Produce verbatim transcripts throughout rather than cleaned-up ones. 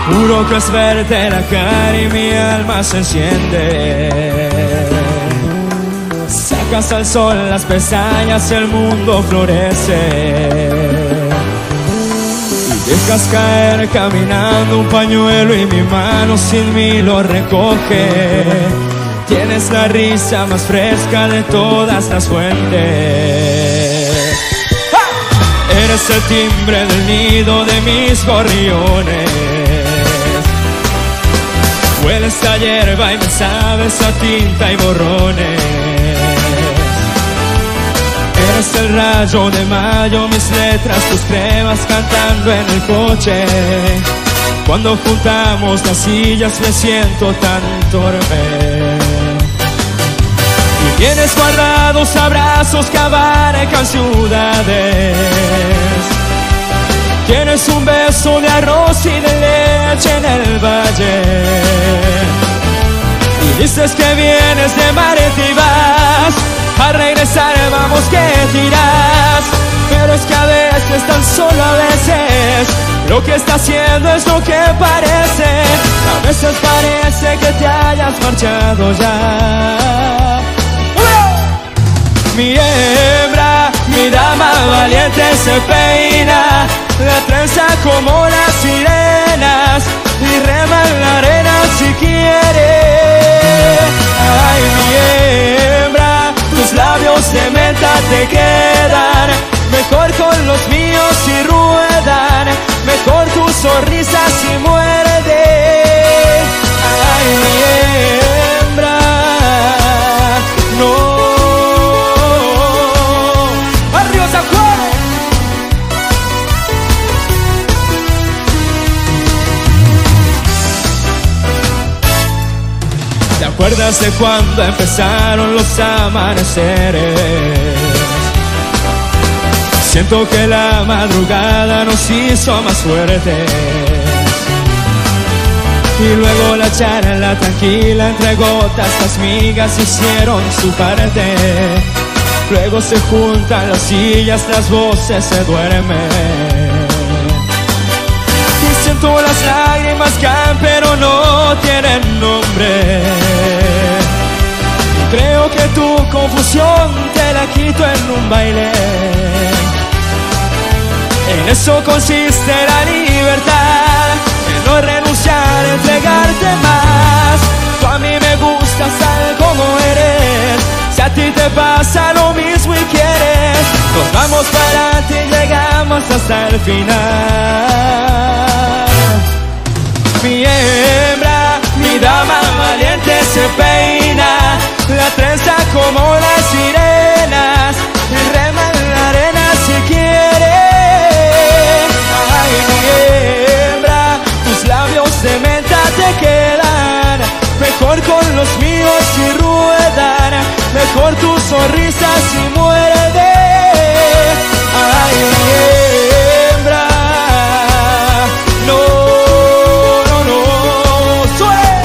Juro que es verte la cara y mi alma se enciende. Sacas al sol las pestañas y el mundo florece. Y dejas caer caminando un pañuelo y mi mano sin mí lo recoge. Tienes la risa más fresca de todas las fuentes. ¡Ja! Eres el timbre del nido de mis gorriones. Hueles a hierba y me sabes a tinta y borrones. Eres el rayo de mayo, mis letras, tus cremas cantando en el coche. Cuando juntamos las sillas me siento tan torpe. Y tienes guardados abrazos que abarcan ciudades. Tienes un beso de arroz y de leche en el valle. Y dices que vienes de Marte y vas a regresar, vamos que tiras. Pero es que a veces, tan solo a veces, lo que está haciendo es lo que parece. A veces parece que te hayas marchado ya. Mi hembra, mi dama valiente se peina la trenza como las sirenas y rema en la arena si quiere. Ay, mi hembra, tus labios de menta te quedan mejor con los míos si ruedan, mejor tu sonrisa si muerde. Ay, mi hembra, no. ¡Arriba San Juan! ¿Te acuerdas de cuando empezaron los amaneceres? Siento que la madrugada nos hizo más fuertes. Y luego la charla tranquila entre gotas, las migas hicieron su parte. Luego se juntan las sillas, las voces se duermen. Y siento las lágrimas caen pero no tienen nombre. Y creo que tu confusión te la quito en un baile. En eso consiste la libertad, en no renunciar, entregarte más. Tú a mí me gustas tal como eres. Si a ti te pasa lo mismo y quieres, nos vamos para adelante y llegamos hasta el final. Mi hembra, mi dama valiente se peina la trenza como las sirenas y rema en la arena si quiere. Ay, mi hembra, tus labios de menta te quedan mejor con los míos si ruedan, mejor tu sonrisa si muerde. Ay, mi hembra, no, no, no, suele.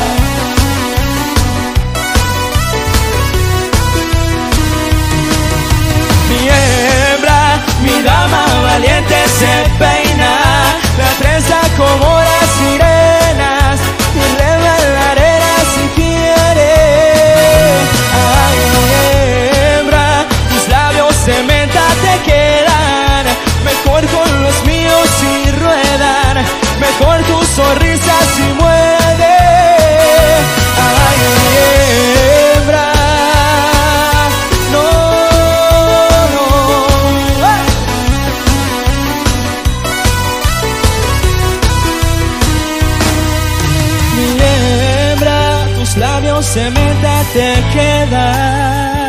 Mi hembra, mi dama valiente se peina la trenza como las sirenas y rema en la arena si quiere. Ay, mi hembra, tus labios de menta te quedan mejor con los míos si ruedan, mejor tu sonrisa si muerde. Ay, mi hembra, no, no. ¡Ay! Mi hembra, tus labios de menta te quedan